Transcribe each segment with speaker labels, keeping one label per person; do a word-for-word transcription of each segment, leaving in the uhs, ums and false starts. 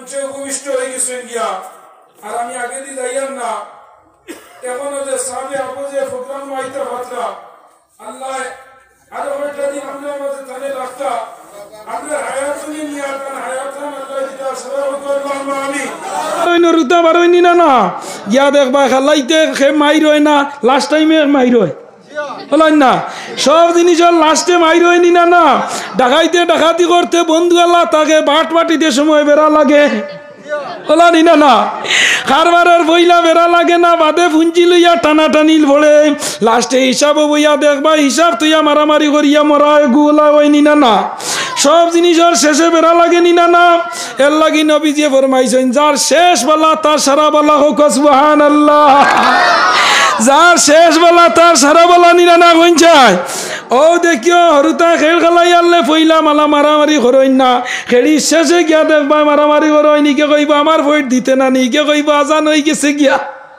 Speaker 1: মঞ্চে উপবিষ্ট হয়ে গেছেন গিয়া আর আমি আগে দিয়ে যাইয়াম না এখন যে সামনে আপো যে প্রোগ্রাম আইতে পাত্রা আল্লাহ আরো একটা দিন আমরা মাঝে তানে রাখতা আমরা হায়াতুনি নিয়া কান হায়াতান আল্লাহ দিতা সবাই করলাম আমি
Speaker 2: ওই নরুতা বারোইনি না না গিয়া দেখবা খালাইতে খে মাই রয় না লাস্ট টাইমে মাই রয় বলেন না সব জিনিসের লাস্টে মাই রয়নি না না ডাকাইতে ডাকাতি করতে বন্ধু আল্লাহ তাকে বাট বাটিতে সময় বেড়া লাগে বলানি না না কারবারের বইলা বেড়া লাগে না বাদে পুঞ্জি লইয়া টানা টানিল ভরে লাস্টে হিসাব বইয়া দেখবা হিসাব তুইয়া মারামারি করিয়া মরা গুলা হয়নি না না সব জিনিসের শেষে বেড়া লাগে নি না না এর লাগি নবীজি ফরমাইছেন যার শেষ বেলা তার সারা বেলা হোক সুবহানাল্লাহ যার শেষ বেলা তার সারা বেলা নিনা না কইছায় ও দেখিও হরুতা খেল খেলাই আনলে পইলা মালা মারামারি করইন না খেলি শেষে গিয়া দেখবা মারামারি করই নিকে কইবা আমার ভোট দিতে না নিকে কইবা আজান হই গেছে গিয়া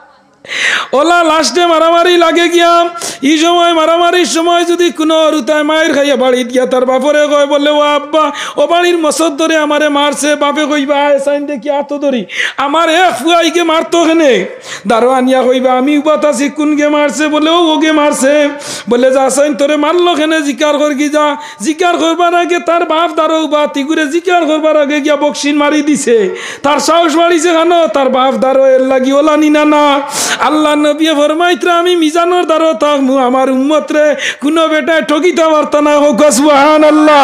Speaker 2: ওলা লাস্টে মারামারি লাগে গিয়া এই সময় মারামারির সময় যদি কোনো হরুতায় মায়ের খাইয়া বাড়িত গিয়া তার বাপরে কয় বলে ও আব্বা ও বাড়ির মসদ ধরে আমারে মারছে বাপে কইবা সাইন দেখি আত ধরি আমার এক ফুয়াইকে মারতো কেনে দারোয়ানিয়া কইবা আমি উপাত আছি কোনকে মারছে বলে ও ওকে মারছে বলে যা সাইন তোরে মারলো কেনে জিকার কর কি যা জিকার করবার আগে তার বাপ দারো বা তিগুরে জিকার করবার আগে গিয়া বক্সিন মারি দিছে তার সাহস বাড়িছে কেন তার বাপ দারো এর লাগি ওলা নিনা না আল্লাহ নবী ফরমাইত্রা আমি মিজানোর দ্বারা থাকবো আমার উম্মতরে কোনো বেটায় ঠকিতে পারত না হোক সুবহানাল্লাহ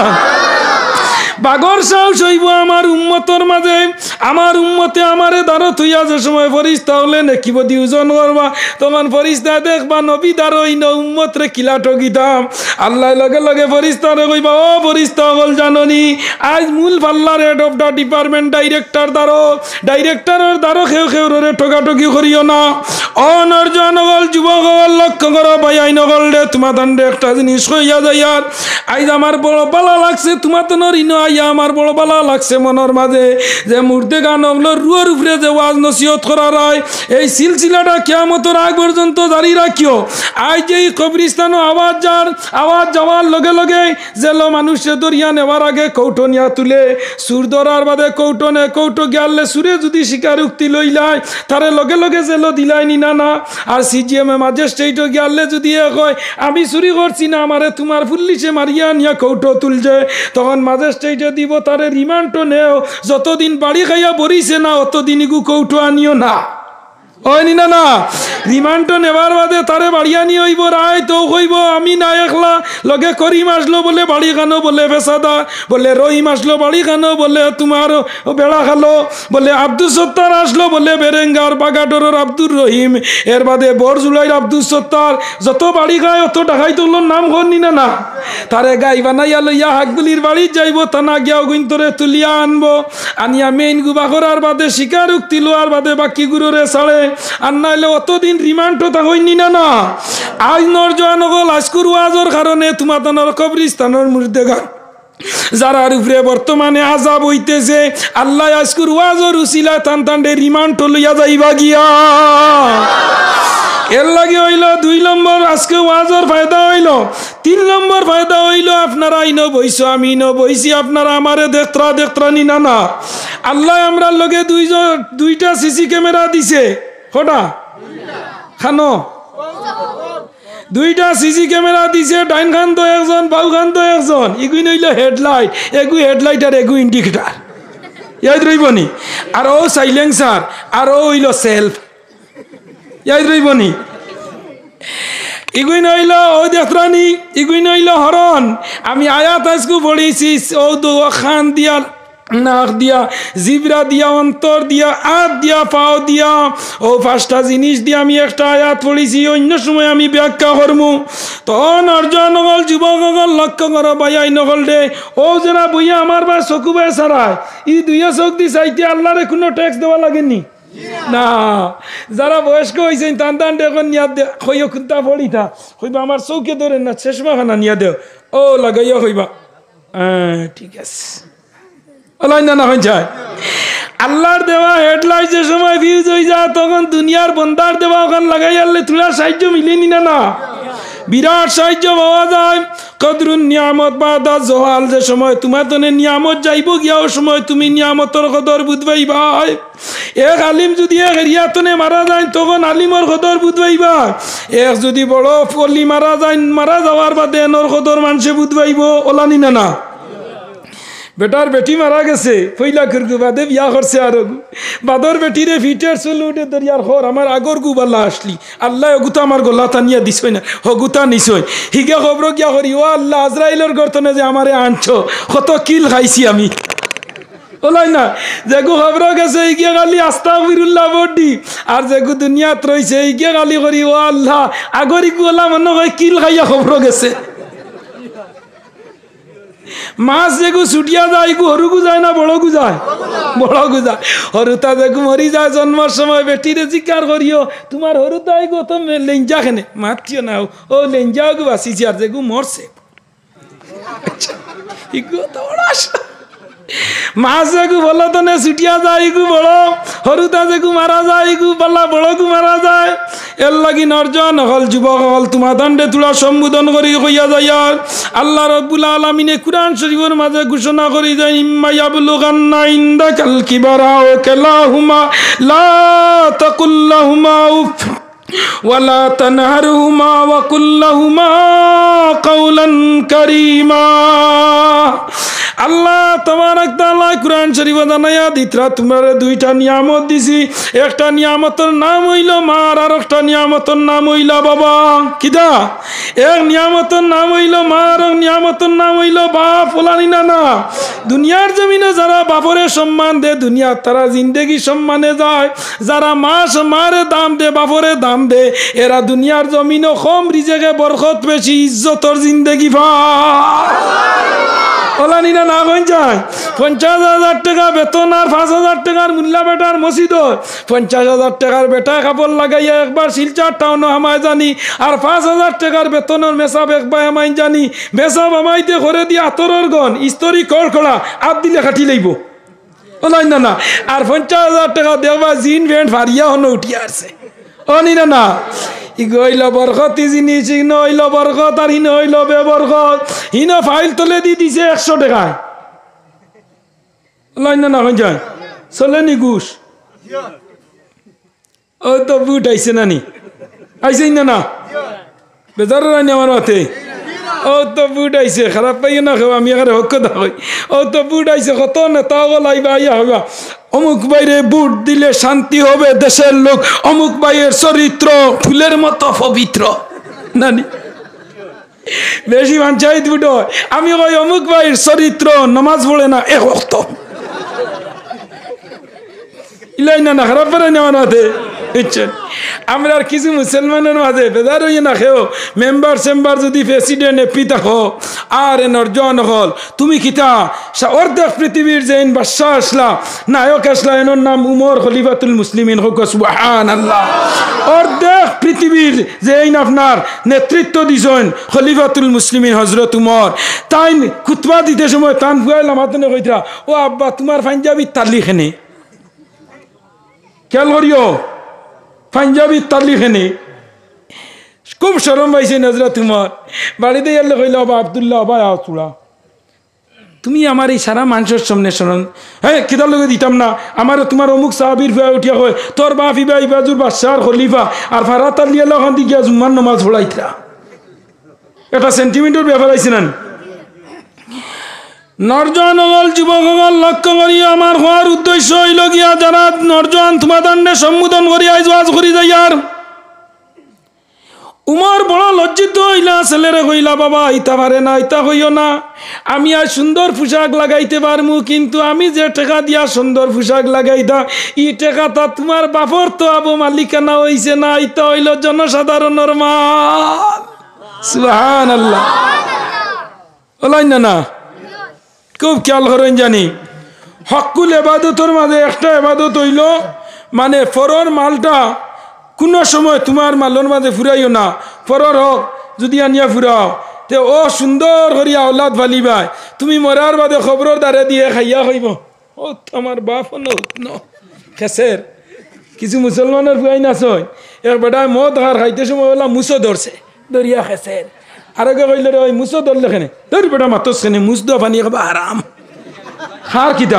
Speaker 2: বাগর সাহস হইব আমার উম্মতর মাঝে আমার উম্মতে আমারে দ্বারা থইয়া যে সময় ফরিস্তা হলে নেকিব দি ওজন করবা তখন ফরিস্তা দেখবা নবী দ্বারা ইন উম্মতরে কিলা ঠকিতাম আল্লাহ লগে লগে ফরিস্তারে কইবা ও ফরিস্তা হল জাননি আজ মূল পাল্লার head of the department director দ্বারা ডাইরেক্টরের দ্বারা খেউ খেউরে ঠকাঠকি করিও না অনর্জনগল যুবকগল লক্ষ্য করো ভাই আইনগল রে তোমার দান্ডে একটা জিনিস কইয়া যাই আর আইজ আমার বড় পালা লাগছে তোমার তো নরিন আইয়া আমার বড় পালা লাগছে মনের মাঝে যে মুর্দে গান হলো রুয়ার উপরে যে ওয়াজ নসিহত করা হয় এই সিলসিলাটা কিয়ামতের আগ পর্যন্ত জারি রাখিও আজ যে কবরিস্তানও আওয়াজ যার আওয়াজ যাওয়ার লগে লগে যেল মানুষে দরিয়া নেওয়ার আগে কৌটো নিয়া তুলে সুর ধরার বাদে কৌটো নে কৌটো গিয়ালে সুরে যদি শিকার উক্তি লইলাই তারে লগে লগে যেল দিলাইনি না না আর সিজিএম এ ম্যাজিস্ট্রেট গিয়ালে যদি কয় আমি চুরি করছি না আমারে তোমার পুলিশে মারিয়া নিয়া কৌটো তুলছে তখন ম্যাজিস্ট্রেটে দিব তারে রিমান্ডও নেও যতদিন বাড়ি খাইয়া বরিছে না অতদিন ইগু কৌটো আনিও না হয়নি না না রিমান্ড নেবার বাদে তারে বাড়িয়া নিয়ে হইব রায় তো হইব আমি না একলা লগে করিম আসলো বলে বাড়ি খানো বলে বেসাদা বলে রহিম আসলো বাড়ি খানো বলে তোমার বেড়া খালো বলে আব্দুল সত্তার আসলো বলে বেরেঙ্গার বাগাডোরের আব্দুর রহিম এর বাদে বরজুলাইর আব্দুল সত্তার যত বাড়ি খায় অত ডাকাই তোর নাম হননি না না তারে গাই বানাইয়া লইয়া হাকগুলির বাড়ি যাইব তানা গিয়াও গুন্তরে তুলিয়া আনবো আনিয়া মেইন গুবা করার বাদে শিকার উক্তি লোয়ার বাদে বাকি গুরুরে ছাড়ে আর নাইলে অতদিন রিমান্ডও তা হইনি না না আজ নরজন হল আজকুর ওয়াজর কারণে তোমার তানোর কবরিস্তানোর মুর্দেগা যারার উপরে বর্তমানে আজাব হইতেছে আল্লাহ আজকুর ওয়াজর উসিলা টান টান্ডে রিমান্ড লইয়া যাইবা গিয়া এর লাগে হইল দুই নম্বর আজকে ওয়াজর ফায়দা হইল তিন নম্বর ফায়দা হইল আপনারা ইনো বইছো আমি ইনো বইছি আপনারা আমারে দেখত্রা দেখত্রা নি না না আল্লাহ আমরা লগে দুইজন দুইটা সিসি ক্যামেরা দিছে কটা খানো দুইটা সিসি ক্যামেরা দিছে ডাইন খান তো একজন বাউ খান তো একজন এগুই নইল হেডলাইট এগু হেডলাইট আর এগু ইন্ডিকেটার ইয়াদ রইবনি আর ও সাইলেন্সার আর ও হইল সেলফ ইয়াদ রইবনি ইগুই নইল ও দেখরানি ইগুই নইল হরন আমি আয়াত আজকু পড়েছি ও দো খান দিয়া নাক দিয়া জিবরা দিয়া অন্তর দিয়া হাত দিয়া পাও দিয়া ও পাঁচটা জিনিস দিয়ে আমি একটা আয়াত পড়েছি অন্য সময় আমি ব্যাখ্যা করবো তখন অর্জন নগল যুবকগল লক্ষ্য করো বাইয়াই নগল রে ও যারা বইয়া আমার বা চকু বাই সারায় ই দুইয়া চোখ দি চাইতে আল্লাহরে কোনো ট্যাক্স দেওয়া লাগেনি না যারা বয়স্ক হয়েছেন টান টান দেখুন নিয়া দে হইয়া খুঁতা পড়িতা হইবা আমার চৌকে ধরেন না চশমা খানা নিয়া দেও ও লাগাইয়া হইবা হ্যাঁ ঠিক আছে আল্লাহর দেওয়া হেডলাইট যে সময় ভিউজ হয়ে যায় তখন দুনিয়ার বন্দার দেওয়া ওখান লাগাই আনলে তুলার সাহায্য মিলেনি না না বিরাট সাহায্য পাওয়া যায় কদরুন নিয়ামত বাদা জহাল, যে সময় তোমার তনে নিয়ামত যাইব গিয়া ও সময় তুমি নিয়ামতর কদর বুঝবাইবা। এক আলিম যদি এক এরিয়াতনে মারা যায় তখন আলিমর কদর বুঝবাইবা। এক যদি বড় পল্লী মারা যায়, মারা যাওয়ার বাদে এনর কদর মানুষে বুঝবাইব। ওলানি না না বেটার বেটি মারা গেছে, পইলা করগু বাদে বিয়া করছে, আর বাদর বেটিরে ফিটের চলে উঠে দরিয়ার খর আমার আগর গু বাল্লা আসলি আল্লাহ গুতা আমার গোলা টানিয়া দিছই না, হ গুতা নিছই হিগে খবর গিয়া করি, ও আল্লাহ আজরাইলের গর্তনে যে আমারে আনছো, কত কিল খাইছি আমি। ওলাই না যেগু খবর গেছে ইগে গালি আস্তাগফিরুল্লাহ বডি, আর যেগু দুনিয়াত রইছে ইগে গালি করি, ও আল্লাহ আগরি গোলা মনে হয় কিল খাইয়া খবর গেছে। মাছ যেগু ছুটিয়া যায় গু হরুগু যায় না বড়গু যায়? বড়গু যায়। হরুতা যেগু মরি যায় জন্মের সময় বেটিরে জিজ্ঞার করিও তোমার হরুতাই গো তো লেঞ্জা খেনে মাতিও না, ও লেঞ্জা গু বাঁচিছি, আর যেগু মরছে মাছ যেগু বলো তো ছুটিয়া যায় ইগু বড়, হরুতা যেগু মারা যায় ইগু বলা বড়গু মারা যায়। এর লাগি নরজন হল যুবক হল তোমার দণ্ডে তুলা সম্বোধন করি হইয়া যাইয়া আল্লাহ রাব্বুল আলামিনে কুরআন শরীফের মাঝে ঘোষণা করি যায়, ইম্মা ইয়াবলুগান্না ইনদাকাল কিবারা ওয়া কালাহুমা লা তাকুল লাহুমা উফ ওয়ালা তানহারহুমা ওয়া কুল লাহুমা কাওলান কারীমা। আল্লাহ তাবারাক তাআলা কুরআন শরীফে জানায়া দিতরা তোমারে দুইটা নিয়ামত দিছি, একটা নিয়ামতের নাম হইল মা, আর একটা নিয়ামতের নাম হইল বাবা। কিদা? এক নিয়ামতের নাম হইল মা, আর এক নিয়ামতের নাম হইল বাপ। ওলানি না না দুনিয়ার জমিনে যারা বাপরে সম্মান দে দুনিয়ার তারা জিন্দেগি সম্মানে যায়, যারা মা মারে দাম দে বাপরে দাম দে এরা দুনিয়ার জমিনে কম রিজেকে বরকত বেশি ইজ্জতর জিন্দেগি পায়। ওলানি না না কইন যায় পঞ্চাশ হাজার টাকা বেতন আর পাঁচ হাজার টাকার মূল্যা বেটার মসজিদ, পঞ্চাশ হাজার টাকার বেটা কাপড় লাগাইয়া একবার শিলচার টাউন আমায় জানি, আর পাঁচ হাজার টাকার বেতনের মেসাব একবার আমায় জানি, মেসাব আমাইতে করে দিয়ে আতরের গন ইস্তরি কড়কড়া আপ দিলে খাটি লইব। ওলাইন না না আর পঞ্চাশ হাজার টাকা দেখবা জিন ভেন্ট ফারিয়া হন উঠিয়া আসছে। অনি না না ইগো হইল বরকত জিনিস, ইন হইল বরকত আর হিন হইল বেবরকত। হিন ফাইল তোলে দি দিছে একশো টাকায়। লাইন না হয়ে যায় চলে নি ঘুষ। ও তো বুট আইছে নানি আইছে না না বেজার রানি আমার মাথে। ও তো বুট আইছে খারাপ পাইও না খাও, আমি এখানে হক কথা কই। ও তো বুট আইছে কত নেতা লাইবা আইয়া হইবা, অমুক বাইরে বুট দিলে শান্তি হবে দেশের লোক, অমুক বাইয়ের চরিত্র ফুলের মতো পবিত্র। নানি বেশি পঞ্চায়েত বুট হয়, আমি কই অমুক বাইয়ের চরিত্র নামাজ পড়ে না এক ওয়াক্ত। ইলাই না না খারাপ পারে না মানাতে বুঝছেন। আমরা আর কিছু মুসলমানের মাঝে বেজার হইয়ে না খেও মেম্বার চেম্বার যদি প্রেসিডেন্ট এপি থাকো আর এনর জন হল তুমি কিতা অর্ধেক পৃথিবীর যে বাদশাহ আসলা নায়ক আসলা এনর নাম উমর খলিফাতুল মুসলিমিন হোক সুবহানাল্লাহ। অর্ধেক পৃথিবীর যে আপনার নেতৃত্ব দিছেন খলিফাতুল মুসলিমিন হযরত উমর, তাই খুতবা দিতে সময় তান ফুয়াইলাম হাতনে কইতা ও আব্বা তোমার পাঞ্জাবি তালি খেনে খেয়াল করিও পাঞ্জাবি তালি খেনে। খুব শরম পাইছে নজরা তোমার বাড়িতে গেলে কইল বা আবদুল্লাহ বা চূড়া তুমি আমার এই সারা মানুষের সামনে শরণ হ্যাঁ কিতার লগে দিতাম না, আমার তোমার অমুক সাহাবির ফুয়া উঠিয়া হয় তোর বাপ ইবা ইবাজুর বাদশাহ খলিফা আর ফারা তালিয়া লখান দি গিয়া জুম্মার নমাজ পড়াইতা। এটা সেন্টিমেন্টের ব্যাপার আইছে না। নরজন হল যুবক হল লক্ষ্য করি আমার হওয়ার উদ্দেশ্য হইল গিয়া যারা নরজন তোমাদান্ডে সম্বোধন করি আইজ ওয়াজ করি যাইয়ার। উমর বড় লজ্জিত হইলা, ছেলেরে কইলা বাবা ইতা পারে না ইতা হইও না, আমি আর সুন্দর পোশাক লাগাইতে পারমু কিন্তু আমি যে টাকা দিয়া সুন্দর পোশাক লাগাইতা ই টাকাটা তোমার বাপর তো আবু মালিকানা হইছে না, ইতা হইল জনসাধারণের মাল। সুবহানাল্লাহ বলেন না না খুব খেয়াল করেন জানি। হকুল এবাদতের মাঝে একটা এবাদত হইল মানে ফরর মালটা কোনো সময় তোমার মালের মাঝে ফুরাইও না, ফরর হোক যদি আনিয়া ফুরাও তে ও সুন্দর করিয়া ওলাদ ভালিবাই, তুমি মরার বাদে খবরের দ্বারে দিয়ে খাইয়া খাইব ও আমার বাপ ন খেসের। কিছু মুসলমানের ফুয়াই নাচয় এক বেটায় মদ হার খাইতে সময় ওলা মুসো ধরছে দরিয়া খেসের আর আগে কইলে রে ওই মুসো ধরলে খেনে তোর বেটা মাতস খেনে মুস দো পানি খাবা হারাম খার কিতা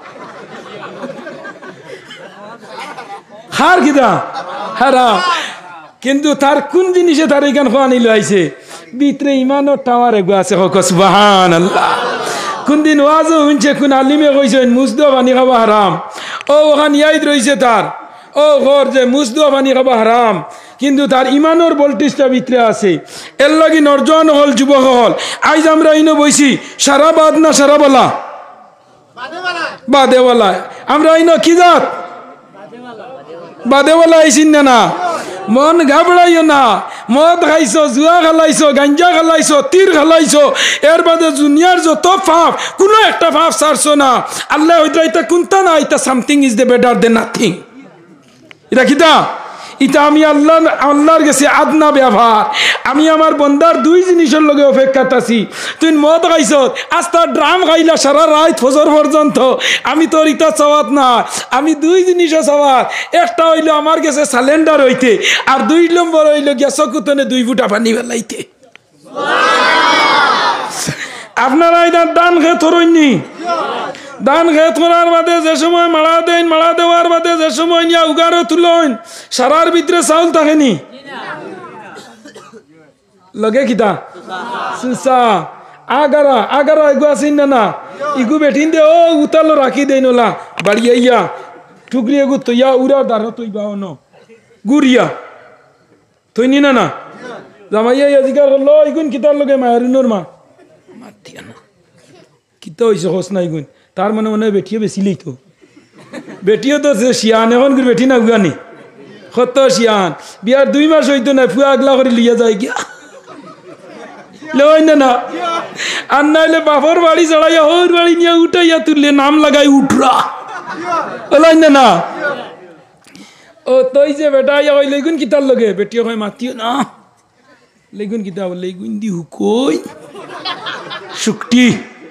Speaker 2: খার কিতা হারাম কিন্তু তার কোন জিনিসে তার এইখান খাওয়া নিল আইছে ভিতরে ইমানও টাওয়ার এগো আছে হোক সুবহানাল্লাহ কোন দিন ওয়াজও শুনছে কোন আলিমে কইছেন মুস দো পানি খাবা হারাম ও ওখান ইয়াদ রইছে তার ও ঘর যে মুস দো পানি খাবা হারাম কিন্তু তার ইমানোর ভোল্টেজটা ভিতরে আছে এর লাগি নরজন হল যুবক হল আজ আমরা ইনো বইছি সারা বাদ না সারা বলা বাদেওয়ালা আমরা ইনো কি জাত বাদেওয়ালা আইসিন না না মন ঘাবড়াইও না মদ খাইছো জুয়া খালাইছো গাঞ্জা খালাইছো তীর খালাইছো এর বাদে দুনিয়ার যত পাপ কোনো একটা পাপ ছাড়ছো না আল্লাহ হইতা এটা কোনটা না এটা something is the better than nothing এটা কিতা এটা আমি আল্লাহ আল্লাহর কাছে আদনা ব্যবহার আমি আমার বন্দার দুই জিনিসের লগে অপেক্ষাত আছি তুই মদ খাইছ আস্তা ড্রাম খাইলা সারা রাত ফজর পর্যন্ত আমি তোর ইটা চাওয়াত না আমি দুই জিনিসও চাওয়াত একটা হইলো আমার কাছে সিলিন্ডার হইতে আর দুই নম্বর হইলো গিয়া চকুতনে দুই ফুটা পানি বেলাইতে আপনারা এটা দান খেয়ে থরইনি দান খেত করার বাদে যে সময় মারা দেন মারা দেওয়ার বাদে যে সময় নিয়ে উগারও তুলন সারার ভিতরে চাউল থাকেনি লগে কিতা সুসা আগারা আগারা এগু আসিন না না ইগু বেঠিন দে ও উতালো রাখি দেন ওলা বাড়ি আইয়া টুকরি এগু তৈয়া উড়া দার তুই বাও ন গুড়িয়া তুই নি না না জামাইয়া জিকার করলো ইগুন কিতার লগে মায়ারুনোর মা মাতিয়া না কিতা হইছে হোস না ইগুন তার মনে মনে বেটিও বেশি লইতো বেটিও তো শিয়ান এখন করে বেটি না গুয়ানি কত শিয়ান বিয়ার দুই মাস হইতো না ফুয়া আগলা করে লিয়া যায় গিয়া লই না না আর নাইলে বাপর বাড়ি চড়াইয়া ওর বাড়ি নিয়ে উঠাইয়া তুললে নাম লাগাই উঠরা লই না না ও তুই যে বেটা ইয়া ওই লেগুন কিতার লগে বেটিও কয় মাতিও না লেগুন কিতা বলে লেগুন দি হুকই শুকটি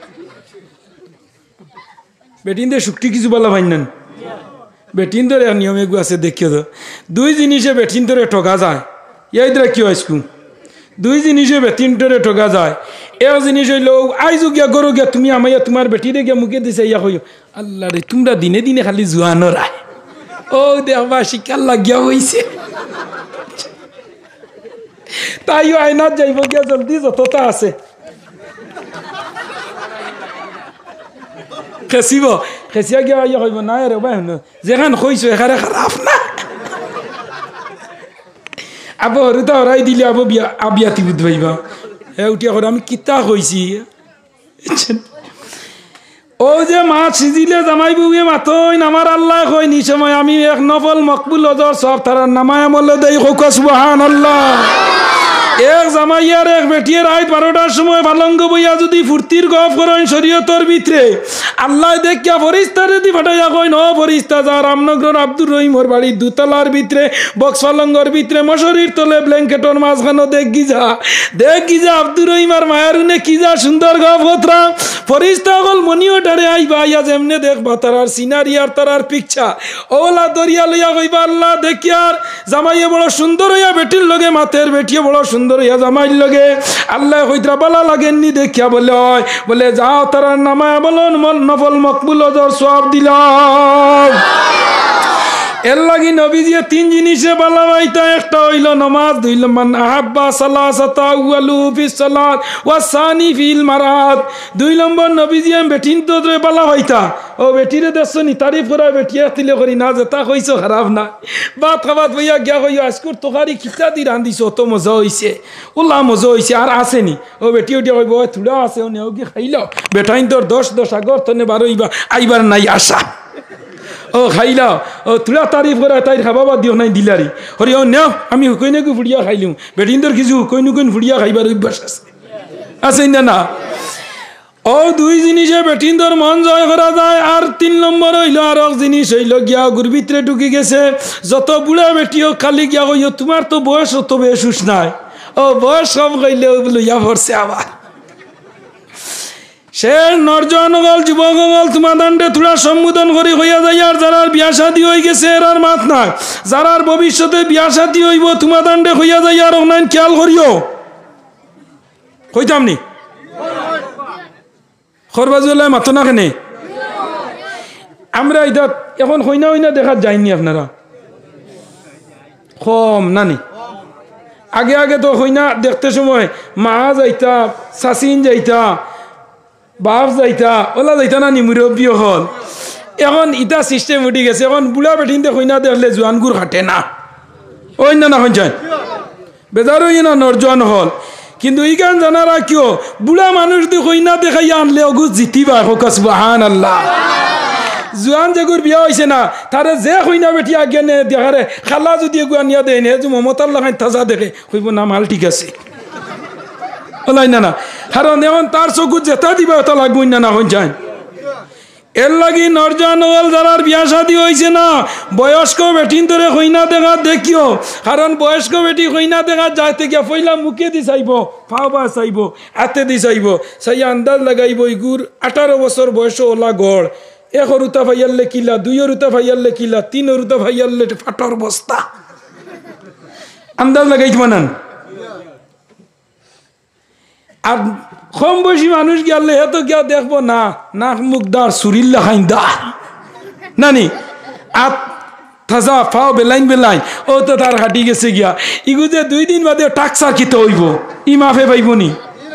Speaker 2: বেটিন দে শুক্তি কিছু বলা ভাই নেন বেটিন ধরে নিয়মে গু আছে দেখিও তো দুই জিনিসে বেটিন ধরে ঠকা যায় ইয়াই ধরে কি আইসকু দুই জিনিসে বেটিন ধরে ঠকা যায় এও জিনিস হইল আইজু গিয়া গরু গিয়া তুমি আমাইয়া তোমার বেটিরে গিয়া মুখে দিছে ইয়া কইও আল্লাহ রে তোমরা দিনে দিনে খালি জুয়ানো রায় ও দেখবা শিকার লাগিয়া হইছে তাইও আইনাত যাইব গিয়া জলদি যতটা আছে খেসিব খেসিয়া গিয়া ইয়া কইব না রে ভাই শুনো যেখান কইছো এখানে খারাপ না আবো হরুতা হরাই দিলে আবো বিয়া আবিয়াতি বুধ ভাইবা হে উঠিয়া করে আমি কিতা কইছি ও যে মাছ সিজিলে জামাই বুয়ে মাতইন আমার আল্লাহ কই নি সময় আমি এক নফল মকবুল অজর সব তার নামায় আমলে দেই কোক সুবহানাল্লাহ এক জামাইয়ার এক বেটিয়ে রাত বারোটার সময় পালঙ্গ বইয়া যদি ফুর্তির গপ করেন শরীয়তর ভিতরে আল্লাহ দেখিয়া ফরিস্তারে দি ফাটাইয়া কইন ও ফরিস্তা যা রামনগর আব্দুর রহিমর বাড়ির দুতলার ভিতরে বক্স পালঙ্গর ভিতরে মশারির তলে ব্ল্যাঙ্কেটর মাঝখানো দেখি যা দেখি যা আব্দুর রহিমার মায়ারুনে কি যা সুন্দর গপ হতরা ফরিস্তা গল মনিওটারে আইবা আইয়া যেমনে দেখবা তারার সিনারি আর তারার পিকচার ওলা দরিয়া লইয়া কইবা আল্লাহ দেখিয়ার জামাইয়ে বড় সুন্দর হইয়া বেটির লগে মাতের বেটিয়ে বড় সুন্দর জামাইর লগে আল্লাহ হইতরা বালা লাগেননি দেখিয়া বলে হয় বলে যাও তারা নামায় বলুন নফল মকবুল অজর সওয়াব দিলাম এর লাগি নবীজিয়ে তিন জিনিসে বালা বাইতা একটা হইল নামাজ দুই মান আহাব্বা সালাসাতা ওয়ালু ফিস সালাত ওয়া সানি ফিল মারাত দুই নম্বর নবীজিয়ে বেটিন তো বালা বাইতা ও বেটিরে দেখছনি তারিফ করা বেটিয়া তিলে করি না যেটা কইছো খারাপ না বাত খাবাত বইয়া গিয়া কইও আজকুর তোকারি কিতা দি রান্দিছো অত মজা হইছে ওলা মজা হইছে আর আসেনি ও বেটি উঠিয়া কইব থুড়া আছে ও নেও কি খাইলো বেটাইন তোর দশ দশ আগর তনে বারোইবা আইবার নাই আশা ও খাইলাও ও তুলা তারিফ করে তাই খাবা দিও নাই দিলারি হরি ও নেও আমি কইনাকু ফুড়িয়া খাইলিম বেটিন্দর কিছু কইনু কইন ফুড়িয়া খাইবার অভ্যাস আছে আছে না না ও দুই জিনিসে বেটিন্দর মন জয় করা যায় আর তিন নম্বর হইল আর এক জিনিস হইল গিয়া গুর ভিতরে ঢুকি গেছে যত বুড়া বেটিও খালি গিয়া কইও তোমার তো বয়স অত বেশুস নাই ও বয়স কম কইলে ওগুলো ইয়া ভরছে আবার সে নরজনগল যুবকগল তোমাদান্ডে তুলা সম্বোধন করি হইয়া যায় আর যারার বিয়া শাদী হয়ে গেছে এর আর মাত নাই যারার ভবিষ্যতে বিয়া শাদী হইব তোমাদান্ডে হইয়া যায় আর অনলাইন খেয়াল করিও হইতাম নি খরবাজুল্লাহ মাতো না কেনে আমরা এটা এখন হইনা হইনা দেখা যায়নি আপনারা কম নানি আগে আগে তো হইনা দেখতে সময় মা যাইতা চাচিন যাইতা বাপ যাইতা ওলা যাইতা না নি মুরব্বী হল এখন ইটা সিস্টেম উঠি গেছে এখন বুড়া বেঠিনতে হইনা দেখলে জোয়ানগুর হাঁটে না ওই না না হইছেন বেজার হই না নরজোয়ান হল কিন্তু এই গান জানারা কিয় বুড়া মানুষ দি হইনা দেখাইয়া আনলে অগুজ জিতিবা হোকা সুবহান আল্লাহ জোয়ান যেগুর বিয়া হয়েছে না তারে যে হইনা বেটি আগে নে দেখারে খালা যদি এগুয়া নিয়া দেয় নে যে মমতার লাগাই তাজা দেখে কইব না মাল ঠিক আছে ওলাই না না কারণ এখন তার চকুত যেটা দিবা ওটা লাগবই না না হইন যায় এর লাগি নরজান হল যারার বিয়া শাদী হয়েছে না বয়স্ক বেটিন ধরে হইনা দেখা দেখিও কারণ বয়স্ক বেটি হইনা দেখা যাইতে গিয়া পইলা মুখে দি চাইব ফাওবা চাইব হাতে দি চাইব চাই আন্দাজ লাগাইব ইগুর আঠারো বছর বয়স ওলা গড় এক রুতা ভাইয়ালে কিলা দুই রুতা ভাইয়ালে কিলা তিন রুতা ভাইয়ালে ফাটর বস্তা আন্দাজ লাগাইত মানান আর কম বয়সী মানুষ গেলে এত গিয়া দেখবো না নাক মুখ দার সুরিল্লা খাইন দার নানি আত থাজা ফাও বেলাইন বেলাইন ও তো তার হাঁটি গেছে গিয়া ইগু যে দুই দিন বাদে টাকসা কিতে হইব ই মাফে পাইবনি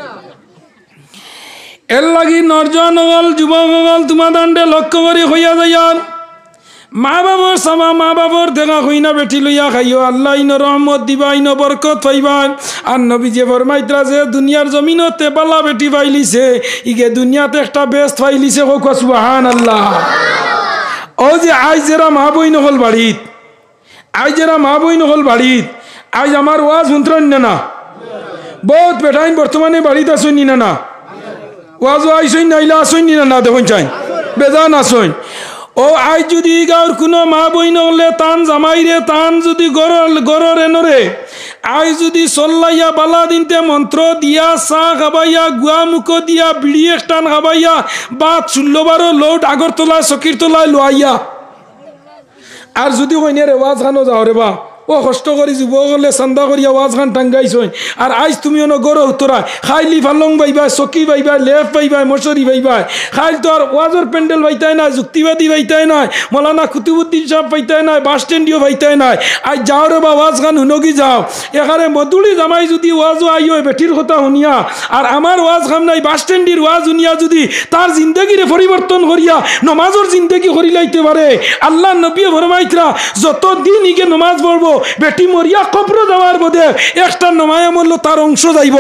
Speaker 2: এর লাগি নরজন হল যুবক হল তোমার দাণ্ডে লক্ষ্য করে হইয়া যাইয়ার মা বাবর সামা মা বাবর দেখা হইনা বেটি লইয়া খাইও আল্লাহ ইন রহমত দিবা ইন বরকত পাইবা আর নবী যে ফরমাইতরা যে দুনিয়ার জমিনতে বালা বেটি পাইলিছে ইগে দুনিয়াতে একটা বেস্ট পাইলিছে হোক সুবহানাল্লাহ ও যে আজ যারা মা বইন হল বাড়িত আজ যারা মা বইন হল বাড়িত আজ আমার ওয়াজ শুনতেন না না বহুত বেটাইন বর্তমানে বাড়িতে আসুন না না ওয়াজ আইসইন নাইলা আসইন না না দেখুন চাই বেজান আসইন ও আই যদি গাঁর কোনো মা বইন হলে তান জামাইরে তান যদি গরর গরর এনরে আই যদি চল্লাইয়া বালা দিনতে মন্ত্র দিয়া চাহ খাবাইয়া গুয়া মুখ দিয়া বিড়ি এক টান খাবাইয়া বা চুল্লবারও লোড আগর তোলায় চকির তোলায় লোয়াইয়া আর যদি কইনে রে ওয়াজ খানো যাও রে বা ও কষ্ট করি যুবক হলে চান্দা করিয়া ওয়াজ খান টাঙ্গাইছই আর আইজ তুমি অন গর উত্তরা খাইলি ফালং বাইবাই চকি বাইবাই লেফ বাইবাই মশরি বাইবাই খাইল তো আর ওয়াজর প্যান্ডেল বাইতাই নাই যুক্তিবাদী বাইতাই নাই মৌলানা কুতুবুদ্দিন সাহেব বাইতাই নাই বাস স্ট্যান্ডিও বাইতাই নাই আজ যাও রে বা ওয়াজ খান হুনগি যাও এখানে মধুলি জামাই যদি ওয়াজও আইও বেটির কথা শুনিয়া আর আমার ওয়াজ খাম নাই বাস স্ট্যান্ডির ওয়াজ শুনিয়া যদি তার জিন্দগিরে পরিবর্তন করিয়া নমাজর জিন্দগি করি লাইতে পারে আল্লাহ নবী ফরমাইতরা যত দিন ইগে নমাজ পড়বো বেটি মরিয়া কবর যাওয়ার বোধে একটা নমায়া মূল্য তার অংশ যাইব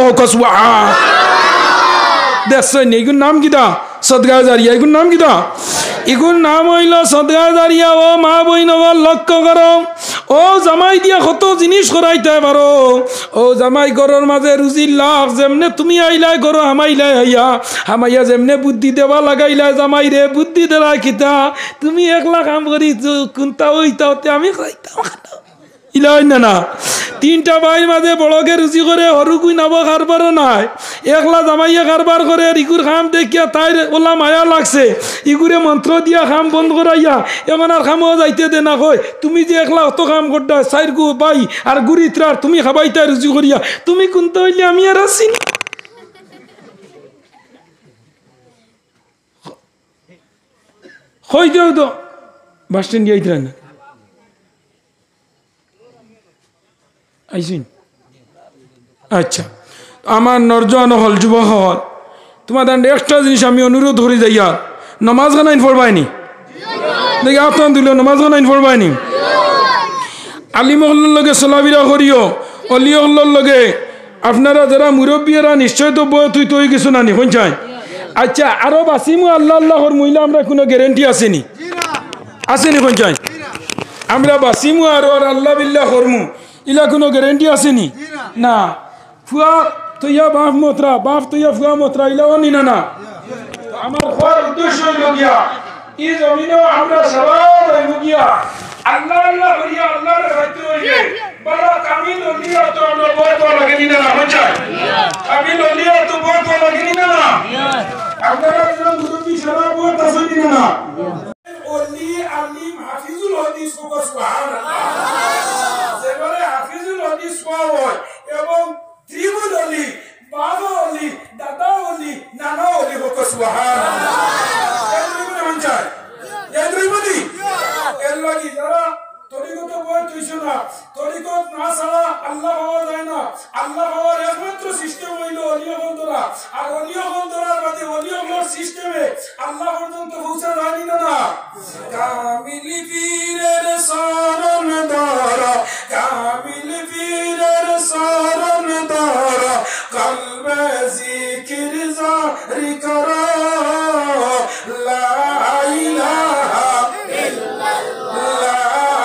Speaker 2: দেখছেন এগুর নাম কিতা সদগা জারিয়া এগুর নাম কিতা এগুর নাম হইল সদগা জারিয়া ও মা বই নগর লক্ষ্য করো ও জামাই দিয়া কত জিনিস করাইতে পারো ও জামাই ঘরের মাঝে রুজির লাখ যেমনে তুমি আইলাই করো হামাইলাই হইয়া হামাইয়া যেমনে বুদ্ধি দেবা লাগাইলাই জামাই রে বুদ্ধি দেলা কিতা তুমি একলা কাম করি কোনটা ওইটা আমি খাইতাম ইলাই না না তিনটা ভাইয়ের মাঝে বড়কে রুচি করে হরুকুই নাব কারবারও নাই একলা জামাইয়া কারবার করে ইগুর খাম দেখিয়া তাই ওলা মায়া লাগছে ইগুরে মন্ত্র দিয়া খাম বন্ধ করাইয়া এমন আর খামও যাইতে দে না কই তুমি যে একলা অত কাম করতা চাইর গু বাই আর গুড়ি ত্রার তুমি খাবাইতা রুচি করিয়া তুমি কোনটা হইলে আমি আর আসি হই দেও তো বাস স্ট্যান্ড যাইতে না আইসিন আচ্ছা আমার নরজন হল যুবক হল তোমার দান্ডে একটা জিনিস আমি অনুরোধ করি যাইয়া নমাজ গানাইন পড়বাইনি দেখি আপনার দিল নমাজ গানাইন পড়বাইনি আলিমহল্লার লগে চলাবিরা করিও অলিহল্লার লগে আপনারা যারা মুরব্বীরা নিশ্চয় তো বয় তুই তৈ কিছু নানি শুনছাই আচ্ছা আরো বাসিমু আল্লাহ আল্লাহর মহিলা আমরা কোনো গ্যারেন্টি আসেনি আসেনি শুনছাই আমরা বাসিমু আর আল্লাহ বিল্লাহ করমু ইলা কোনো গ্যারেন্টি আসেনি না ফুয়া তুইয়া বাপ মতরা বাপ তুইয়া ফুয়া মতরা ইলাও নি না না আমার হওয়ার উদ্দেশ্য হইল গিয়া এই জমিনে আমরা সবাই হইব গিয়া আল্লাহ আল্লাহ করিয়া আল্লাহর রাইতে হইলে বড় কামিল হলিয়া তো আমরা বড় বড় লাগেনি না হচ্ছে কামিল হলিয়া তো বড় বড় লাগেনি না আপনারা যেন মুরব্বি সবাই বড় আসেনি না ওলি আলিম হাফিজুল হাদিস সুবহানাল্লাহ এবং ত্রিমুল অলি বাবা অলি
Speaker 1: সুবহানাল্লাহ এই দুইগুলো মন চায় এই দুইগুলি এর লাগি যারা তরিকত বই তুইছো না তরিকত না ছাড়া আল্লাহ পাওয়া যায় না আল্লাহ পাওয়ার একমাত্র সিস্টেম হইল অলিয় বন্ধুরা আর অলিয় বন্ধুরার বাদে অলিয় মোর সিস্টেমে আল্লাহ পর্যন্ত পৌঁছা যায়নি না না কামিল পীরের শরণ ধরা কামিল পীরের শরণ ধরা কলবে জিকির জারি করো লা ইলাহা ইল্লাল্লাহ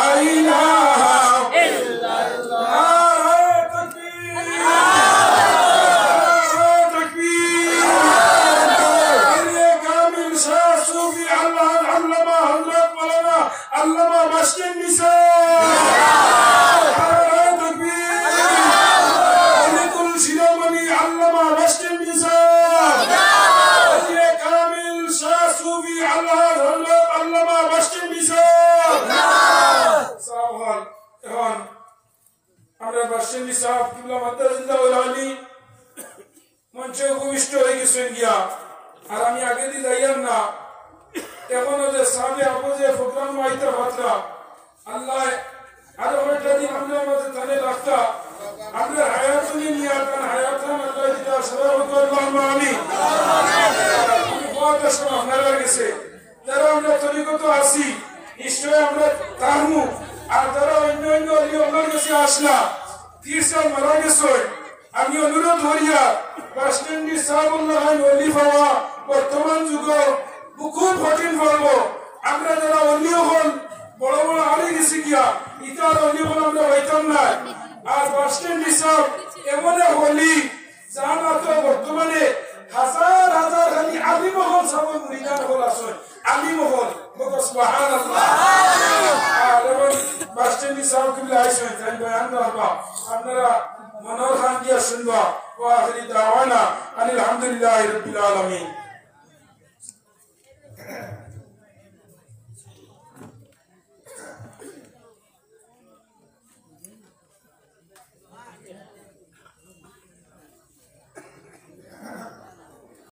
Speaker 1: মঞ্চে উপবিষ্ট হয়ে গেছেন গিয়া আর আমি আগে দিয়ে যাইয়াম না এখন যে সামনে আপো যে প্রোগ্রাম আইতে পারতা আল্লাহ আরো একটা দিন আমাদের মাঝে তানে রাখতা আমরা হায়াতুনি নিয়ে আতান হায়াতান আল্লাহ দিতা সদা করলাম আমি আমি বহুত সময় আপনারা গেছে যারা আমরা তরিকত আসি নিশ্চয় আমরা তারমু আর যারা অন্য অন্য অলি আল্লাহর কাছে আসলা ত্রিশ সাল মারা গেছে আমি অনুরোধ করিয়া বাসস্ট্যান্ডি সাহাবুল্লাহ অলি পাওয়া বর্তমান যুগ খুব কঠিন পর্ব আমরা যারা অলি হল বড় বড় আলি গেছি গিয়া ইতার অলি হল আমরা হইতাম না আর বাসস্ট্যান্ডি সাহেব এমন হলি যা মাত্র বর্তমানে হাজার হাজার খালি আলিম হল সব মুরিদান হল আসল আলিম হল সুবহানাল্লাহ আর এবং বাসস্ট্যান্ডি সাহেব কি লাইছেন তাই বয়ান করবা আপনারা মনোর খান দিয়া শুনবা ওয়া আখিরি দাওয়ানা আলহামদুলিল্লাহি রাব্বিল আলামিন।